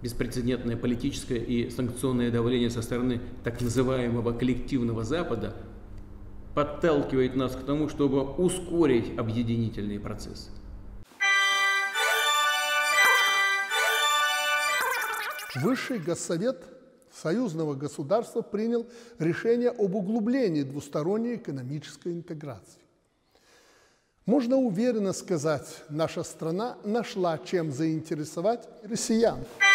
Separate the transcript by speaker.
Speaker 1: беспрецедентное политическое и санкционное давление со стороны так называемого коллективного Запада подталкивает нас к тому, чтобы ускорить объединительные процессы.
Speaker 2: Высший Госсовет союзного государства принял решение об углублении двусторонней экономической интеграции. Можно уверенно сказать, наша страна нашла чем заинтересовать россиян.